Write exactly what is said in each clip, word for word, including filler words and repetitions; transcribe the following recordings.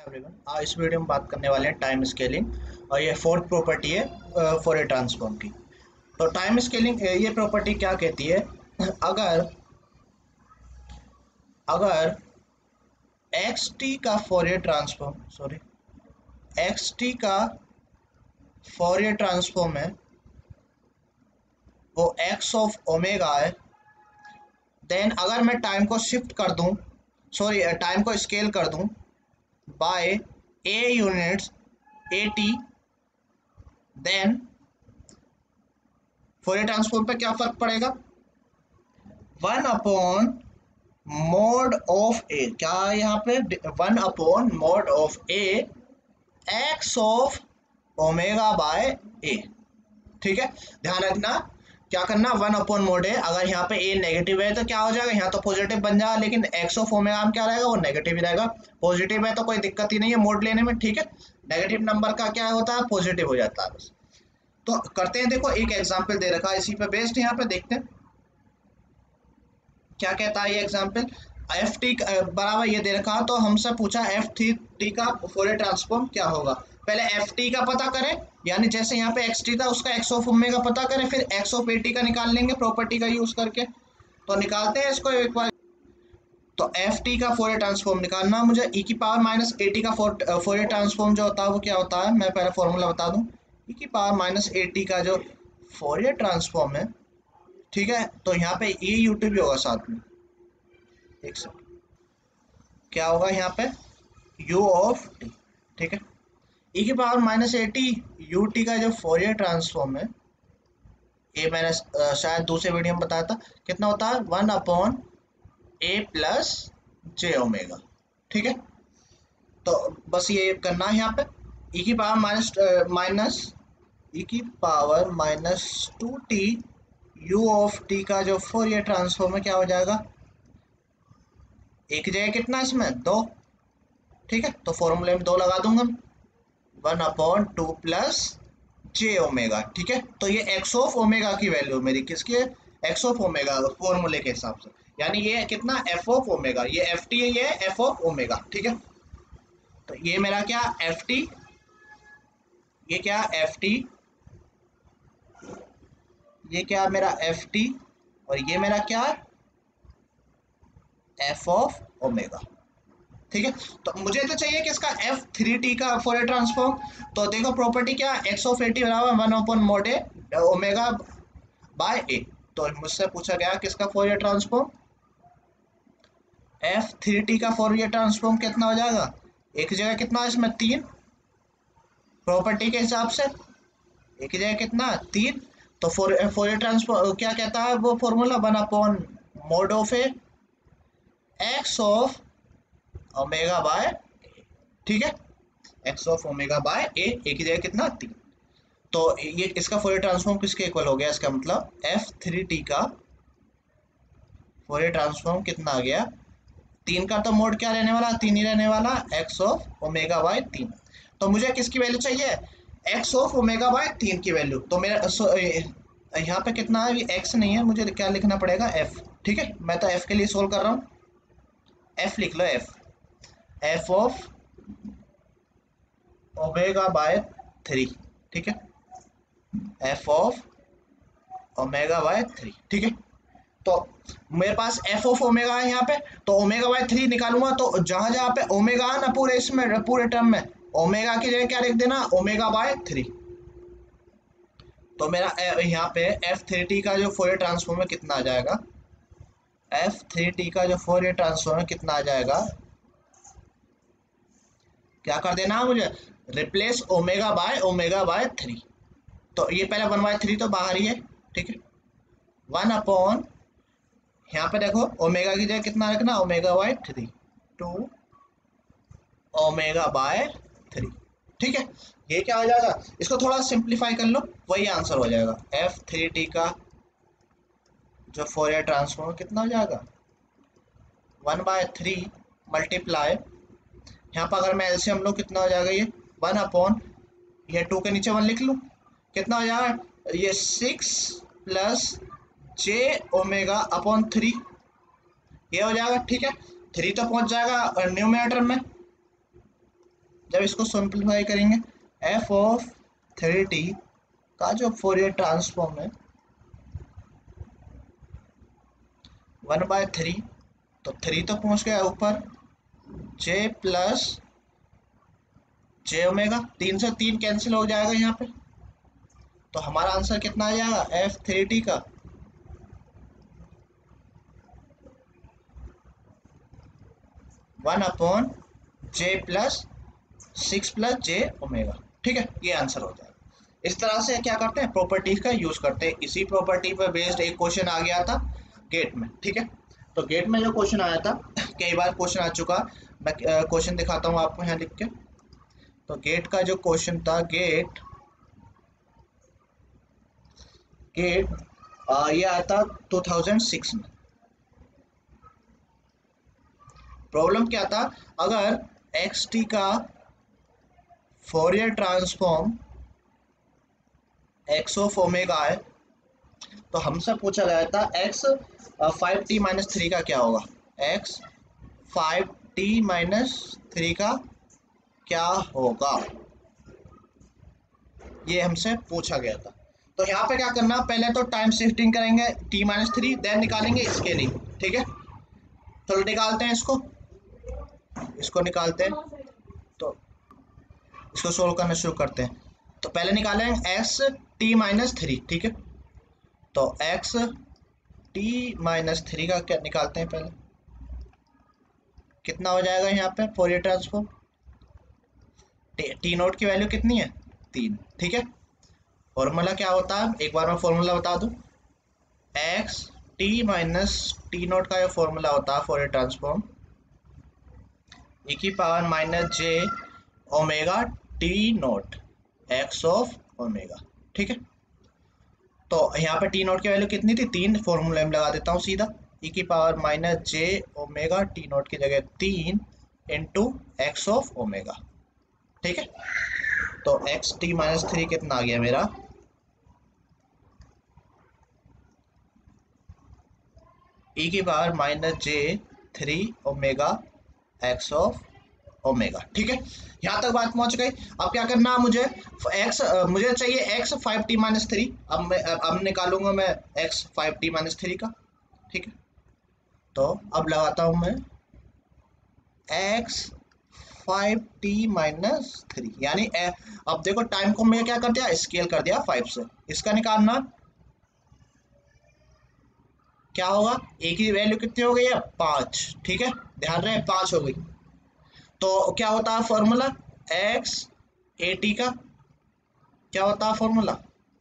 Everyone, आज इस video में बात करने वाले हैं टाइम स्केलिंग और ये फोर्थ प्रॉपर्टी है फोरियर ट्रांसफॉर्म की। तो टाइम स्केलिंग ये प्रॉपर्टी क्या कहती है, अगर अगर एक्स टी का Fourier transform sorry x t का फोरियर ट्रांसफॉर्म है वो एक्स ऑफ ओमेगा है, देन अगर मैं टाइम को शिफ्ट कर दूं सॉरी टाइम को स्केल कर दूं by a units a t, then Fourier transform पे क्या फर्क पड़ेगा, one upon mod of a, क्या यहाँ पे one upon mod of a x of omega by a. ठीक है, ध्यान रखना क्या करना, वन अपॉन मोड है, अगर यहाँ पे ए नेगेटिव है तो क्या हो जाएगा, यहाँ तो पॉजिटिव बन जाएगा, लेकिन एक्स ऑफ ओमेगा में क्या रहेगा, वो नेगेटिव ही रहेगा। पॉजिटिव है तो कोई दिक्कत ही नहीं है मोड लेने में। ठीक है, नेगेटिव नंबर का क्या होता है, पॉजिटिव हो जाता है बस। तो करते हैं, देखो एक एग्जाम्पल दे रखा है इसी पे बेस्ड, यहाँ पे देखते हैं क्या कहता है ये एग्जाम्पल। एफ टी बराबर ये दे रखा है, तो हमसे पूछा एफ थी टी का फोरियर ट्रांसफॉर्म क्या होगा। पहले एफ टी का पता करें, यानी जैसे यहाँ पे एक्स टी था उसका एक्स ऑफ ओमेगा पता करें, फिर एक्स ऑफ ए टी का निकाल लेंगे प्रॉपर्टी का यूज करके। तो निकालते हैं इसको एक बार। तो एफ टी का फोरियर ट्रांसफॉर्म निकालना मुझे, ई की पावर माइनस ए टी का फोरियर ट्रांसफॉर्म जो होता है वो क्या होता है, मैं पहले फॉर्मूला बता दूं। ई की पावर माइनस ए टी का जो फोरियर ट्रांसफॉर्म है, ठीक है, तो यहाँ पे ई यू टी भी होगा साथ में। एक सेकंड, क्या होगा यहाँ पे, u ऑफ टी। ठीक है, e की power minus a t u t का जो फोरियर ट्रांसफॉर्म है, ये मैंने शायद दूसरे वीडियो में बताया था, कितना होता है, one upon a plus j omega. ठीक है, तो बस ये करना है यहाँ पे, e की पावर माइनस माइनस ई की power minus two t u of t का जो फोरियर ट्रांसफॉर्म है क्या हो जाएगा, एक जगह कितना इसमें दो। ठीक है, तो फॉर्मूले में दो लगा दूंगा, one upon two plus j omega. ठीक है, तो ये एक्स ऑफ ओमेगा की वैल्यू मेरी किसकी है, एक्स ऑफ ओमेगा फॉर्मूले के हिसाब से, यानी ये कितना एफ ऑफ ओमेगा, ये एफ टी है, ये एफ ऑफ ओमेगा। ठीक है, तो ये मेरा क्या एफ टी, ये क्या एफ टी, ये क्या मेरा एफ टी, और ये मेरा क्या एफ ऑफ ओमेगा। ठीक है, तो मुझे तो चाहिए कि इसका एफ थ्री टी का फोरियर ट्रांसफॉर्म। तो देखो प्रॉपर्टी क्या, एक्स ऑफ ए टी बराबर one upon mod a omega by a. तो मुझसे पूछा गया किसका Fourier transform, f three t का फोरियर ट्रांसफॉर्म कितना हो जाएगा, एक जगह कितना इसमें तीन, प्रॉपर्टी के हिसाब से एक जगह कितना तीन, तो फोरियर ट्रांसफॉर्म क्या कहता है वो formula, one upon mod of a x of omega by. ठीक है, x of omega by a, एक ही जगह कितना तीन। तो ये इसका फोरियर ट्रांसफॉर्म किसके इक्वल हो गया, इसका मतलब एफ थ्री टी का फोरियर ट्रांसफॉर्म कितना आ गया, तीन का तो मोड क्या रहने वाला, तीन ही रहने वाला, एक्स ऑफ ओमेगा बाय तीन। तो मुझे किसकी वैल्यू चाहिए, एक्स ऑफ ओमेगा बाय तीन की वैल्यू। तो मेरा यहाँ पे कितना है, एक्स नहीं है, मुझे क्या लिखना पड़ेगा एफ। ठीक है, मैं तो एफ के लिए सोल्व कर रहा हूँ, एफ लिख लो, f f of omega by three. ठीक है, f of omega by three. ठीक है, तो मेरे पास एफ ऑफ ओमेगा है यहाँ पे, तो ओमेगा बाय थ्री निकालूंगा, तो जहां जहां पे ओमेगा है ना पूरे इसमें पूरे टर्म में, ओमेगा की जगह क्या लिख देना, ओमेगा बाय थ्री। तो मेरा यहाँ पे एफ थ्री टी का जो फोरियर ट्रांसफॉर्म है कितना आ जाएगा, एफ थ्री टी का जो फोरियर ट्रांसफॉर्म है कितना आ जाएगा, क्या कर देना मुझे, replace omega by omega by three. तो ये पहले वन बाय थ्री तो बाहर ही है। ठीक है, वन अपॉन यहाँ पे देखो ओमेगा की जगह कितना रखना, omega by three, two omega by three. ठीक है, ये क्या हो जाएगा, इसको थोड़ा सिंप्लीफाई कर लो, वही आंसर हो जाएगा, एफ थ्री टी का जो फोरियर ट्रांसफॉर्म कितना हो जाएगा, वन बाय थ्री मल्टीप्लाई, यहाँ पर अगर मैं एलसीएम लूँ कितना हो जाएगा, ये वन अपॉन, ये टू के नीचे वन लिख लूँ, कितना हो जाएगा, ये six plus j omega upon three, ये हो जाएगा। ठीक है, थ्री तो पहुंच जाएगा न्यूमरेटर में, जब इसको सिंप्लीफाई करेंगे एफ ऑफ थ्री टी का जो फोरियर ट्रांसफॉर्म है वन बाय थ्री, तो थ्री तो पहुंच गया ऊपर, जे प्लस जे ओमेगा, तीन से तीन कैंसिल हो जाएगा यहाँ पे, तो हमारा आंसर कितना आ जाएगा एफ थ्री टी का one upon j plus six plus j omega. ठीक है, ये आंसर हो जाएगा। इस तरह से क्या करते हैं, प्रॉपर्टीज का यूज करते हैं। इसी प्रॉपर्टी पर बेस्ड एक क्वेश्चन आ गया था गेट में। ठीक है, तो गेट में जो क्वेश्चन आया था, कई बार क्वेश्चन आ चुका, मैं क्वेश्चन दिखाता हूँ आपको यहाँ लिख के। तो गेट का जो क्वेश्चन था, गेट गेट आ, ये आया था टू थाउजेंड सिक्स में। प्रॉब्लम क्या था, अगर एक्स टी का Fourier transform x of omega है, तो हमसे पूछा गया था x five t minus three का क्या होगा, x five t minus three का क्या होगा, ये हमसे पूछा गया था। तो यहाँ पे क्या करना, पहले तो टाइम शिफ्टिंग करेंगे टी माइनस थ्री, देन निकालेंगे इसके लिए। ठीक है, चलो निकालते हैं इसको इसको निकालते हैं, तो इसको सोल्व करना शुरू करते हैं। तो पहले निकालेंगे एक्स टी माइनस थ्री। ठीक है, तो एक्स टी माइनस थ्री का क्या निकालते हैं, पहले कितना हो जाएगा यहाँ पे फोरियर ट्रांसफॉर्म, टी नोट की वैल्यू कितनी है, तीन। ठीक है, फॉर्मूला क्या होता है, एक बार मैं फॉर्मूला बता दूं, x t minus t naught का जो फॉर्मूला होता है फोरियर ट्रांसफॉर्म, e की power minus j omega t naught x of omega. ठीक है, तो यहाँ पे टी नोट की वैल्यू कितनी थी, तीन, फॉर्मूले में लगा देता हूँ सीधा, e की power minus j omega t naught की जगह तीन इंटू एक्स ऑफ ओमेगा। ठीक है, तो एक्स टी माइनस थ्री कितना आ गया मेरा, e की power minus j three omega x of omega. ठीक है, यहाँ तक बात पहुंच गई। अब क्या करना है मुझे, x मुझे चाहिए x five t minus three, अब मैं अब निकालूंगा मैं x five t minus three का। ठीक है, तो अब लगाता हूं मैं x five t minus three, यानी अब देखो टाइम को मैं क्या कर दिया, स्केल कर दिया फाइव से, इसका निकालना क्या होगा, a की वैल्यू कितनी हो गई है, पाँच। ठीक है, ध्यान रहे पाँच हो गई, तो क्या होता है फॉर्मूला, एक्स ए टी का क्या होता है formula,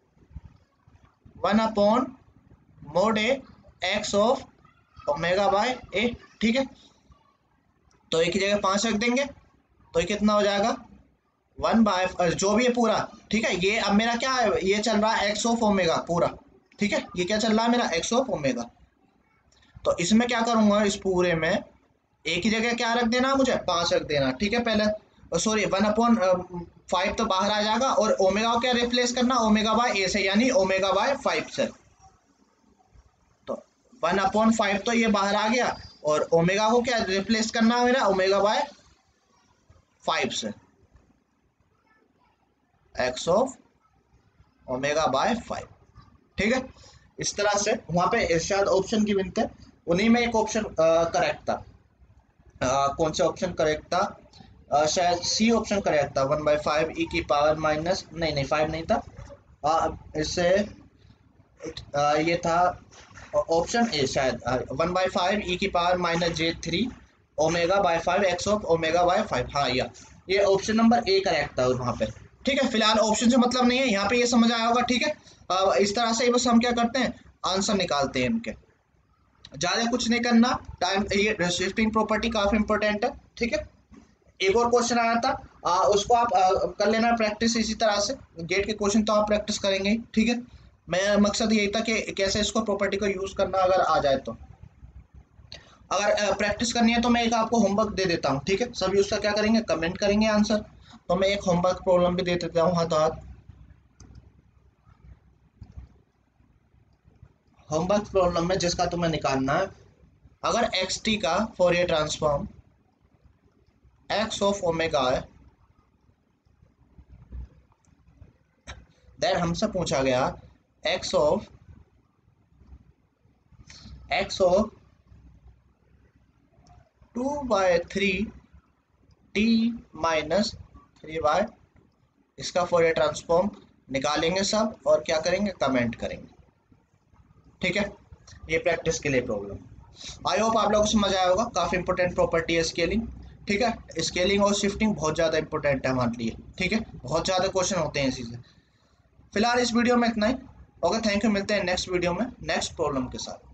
one upon mod a x of omega by a. ठीक है, तो एक की जगह पाँच रख देंगे, तो ये कितना हो जाएगा, वन बाय जो भी है पूरा। ठीक है, ये अब मेरा क्या है, ये चल रहा है एक्स ऑफ ओमेगा पूरा। ठीक है, ये क्या चल रहा है मेरा, एक्स ऑफ ओमेगा। तो इसमें क्या करूंगा, इस पूरे में एक ही जगह क्या रख देना, मुझे पाँच रख देना। ठीक है, पहले सॉरी वन अपॉन फाइव तो बाहर आ जाएगा, और ओमेगा को क्या रिप्लेस करना, ओमेगा बाय ए से, यानी ओमेगा बाय फाइव से। तो वन अपॉन फाइव तो ये बाहर आ गया, और ओमेगा को क्या रिप्लेस करना है मेरा, ओमेगा बाय फाइव से, x of omega by five. ठीक है, इस तरह से वहां पे शायद ऑप्शन की बिनते, उन्हीं में एक ऑप्शन करेक्ट था। Uh, कौन सा ऑप्शन करेक्ट था, uh, शायद सी ऑप्शन करेक्ट था, वन बाई फाइव ई की पावर माइनस, नहीं नहीं फाइव नहीं था, uh, इससे uh, ये था ऑप्शन ए शायद, वन बाई फाइव ई की power minus j three omega by five x of omega by five. हाँ, या ये ऑप्शन नंबर ए करेक्ट था वहाँ पे। ठीक है, फिलहाल ऑप्शन से मतलब नहीं है, यहाँ पे ये समझ आया होगा। ठीक है, uh, इस तरह से बस हम क्या करते हैं, आंसर निकालते हैं इनके, ज्यादा कुछ नहीं करना। टाइम ये शिफ्टिंग प्रॉपर्टी काफी इंपॉर्टेंट है। ठीक है, एक और क्वेश्चन आया था, आ, उसको आप आ, कर लेना प्रैक्टिस। इसी तरह से गेट के क्वेश्चन तो आप प्रैक्टिस करेंगे ही। ठीक है, मैं मकसद यही था कि कैसे इसको प्रॉपर्टी को यूज करना अगर आ जाए तो। अगर प्रैक्टिस करनी है तो मैं एक आपको होमवर्क दे देता हूँ। ठीक है, सभी उसका क्या करेंगे, कमेंट करेंगे आंसर। तो मैं एक होमवर्क प्रॉब्लम भी दे देता हूँ हाथों हाथ। होमवर्क प्रॉब्लम में जिसका तुम्हें निकालना है, अगर एक्स टी का Fourier transform x of omega है, देन हमसे पूछा गया x of x of two by three t minus three by, इसका फोरियर ट्रांसफॉर्म निकालेंगे सब और क्या करेंगे, कमेंट करेंगे। ठीक है, ये प्रैक्टिस के लिए प्रॉब्लम। आई होप आप लोगों को समझ आया होगा। काफ़ी इंपॉर्टेंट प्रॉपर्टी है स्केलिंग। ठीक है, स्केलिंग और शिफ्टिंग बहुत ज़्यादा इंपॉर्टेंट है हमारे लिए। ठीक है, बहुत ज़्यादा क्वेश्चन होते हैं इसी से। फिलहाल इस वीडियो में इतना ही। Okay, thank you. मिलते हैं नेक्स्ट वीडियो में नेक्स्ट प्रॉब्लम के साथ।